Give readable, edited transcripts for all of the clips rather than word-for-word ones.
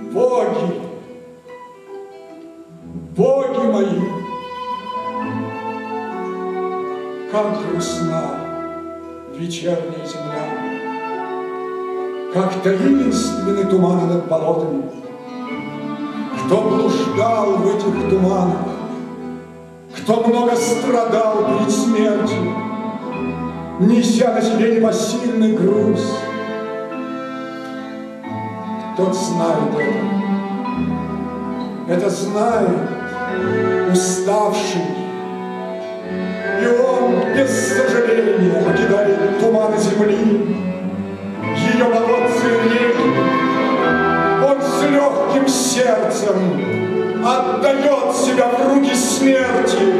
Боги, боги мои, как грустна вечерняя земля, как таинственны туманы над болотами. Кто блуждал в этих туманах, кто много страдал перед смертью, неся на себе непосильный груз, тот знает это. Это знает уставший, и он без сожаления покидает туманы земли, ее болотцы и реки. Он с легким сердцем отдает себя в руки смерти,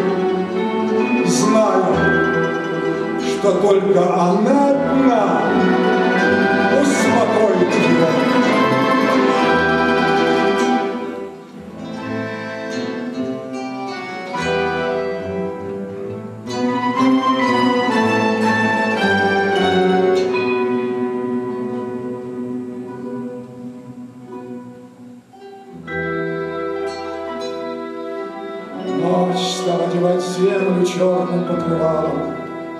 зная, что только она одна успокоит его. Ночь стала одевать землю черным покрывалом.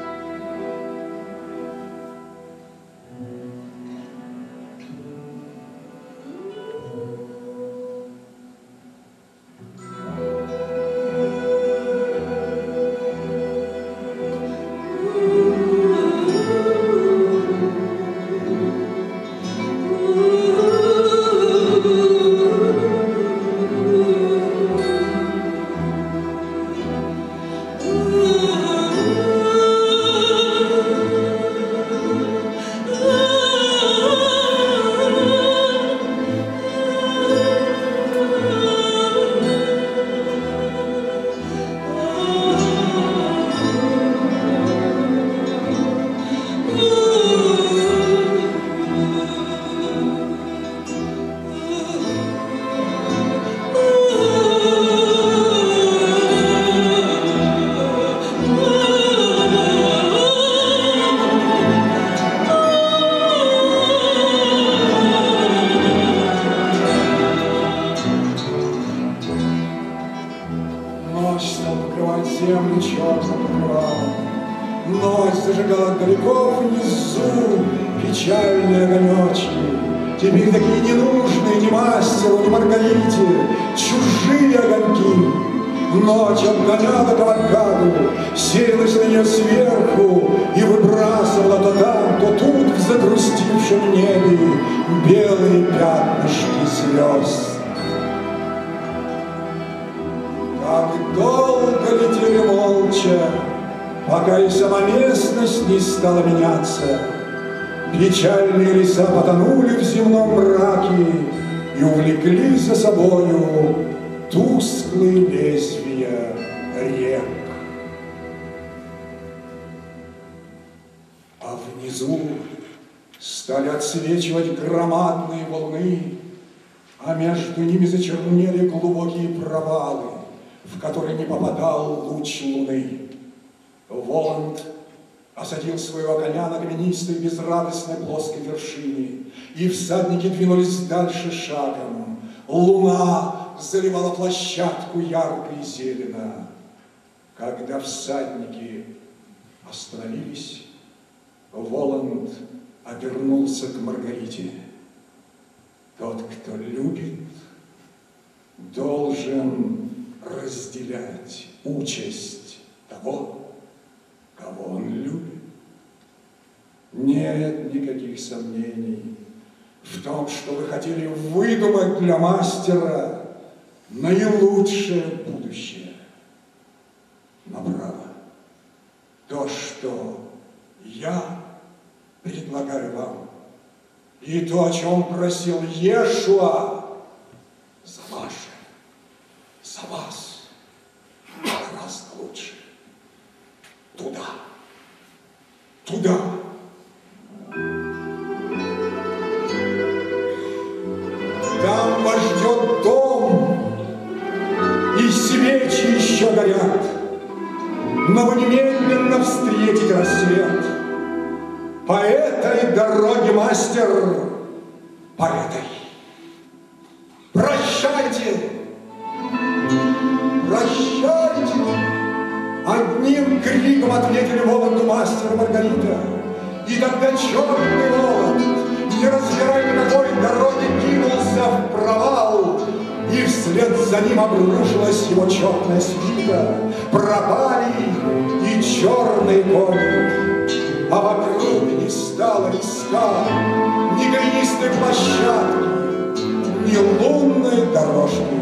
Землю черным покрывалом. Ночь зажигала далеко внизу печальные огонечки. Теперь такие ненужные ни мастеру, ни Маргарите, чужие огоньки. Ночь обгоняла кавалькаду, сеялась на нее сверху и выбрасывала то там, то тут в загрустившем небе белые пятнышки звезд. Как долго летели молча, пока и сама местность не стала меняться. Печальные леса потонули в земном мраке и увлекли за собою тусклые лезвия рек. А внизу стали отсвечивать громадные волны, а между ними зачернели глубокие провалы, в который не попадал луч луны. Воланд осадил своего коня на каменистой, безрадостной плоской вершине, и всадники двинулись дальше шагом. Луна заливала площадку ярко и зелено. Когда всадники остановились, Воланд обернулся к Маргарите. Тот, кто любит, должен разделять участь того, кого он любит. Нет никаких сомнений в том, что вы хотели выдумать для мастера наилучшее будущее. Направо. То, что я предлагаю вам, и то, о чем просил Иешуа, за ваше, за вас, гораздо лучше. Туда, туда. Там вас ждет дом, и свечи еще горят, но вы немедленно встретите рассвет. По этой дороге, мастер, по этой. прощайте, прощайте. Одним криком ответили Воланду мастер и Маргарита. И тогда черный Воланд, не разбирая никакой дороги, кинулся в провал, и вслед за ним обрушилась его черная свита. Пропали и черные кони, а вокруг не стало ни скал, ни глинистой площадки, ни лунной дорожки.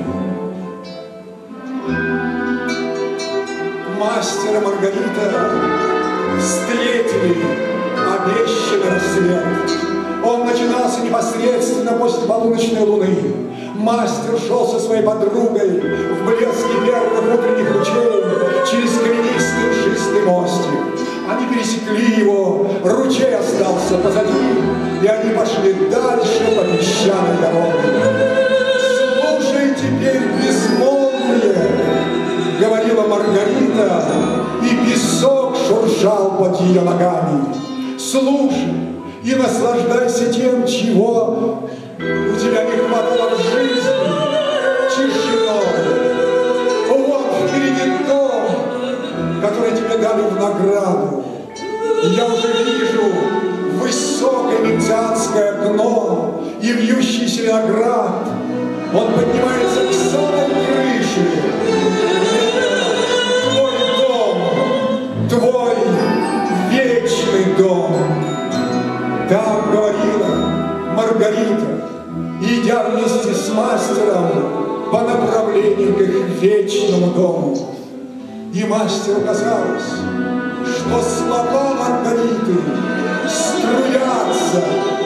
Мастер и Маргарита встретили обещанный рассвет. Он начинался непосредственно после полуночной луны. Мастер шел со своей подругой в блеске первых утренних лучей через глинистый мшистый мостик. Они пересекли его, ручей остался позади, и они пошли дальше по песчаной дороге. «Слушай теперь безмолвие», — говорила Маргарита, и песок шуршал под ее ногами. «Слушай и наслаждайся тем, чего у тебя не хватало в жизни, тишиной. Вот впереди дом, который тебе дали в награду. Я уже вижу высокое венецианское окно и вьющийся виноград. Он поднимается к самой крыше. Это твой дом, твой вечный дом». Так говорила Маргарита, идя вместе с мастером по направлению к их вечному дому. И мастеру казалось, что слова Маргариты струятся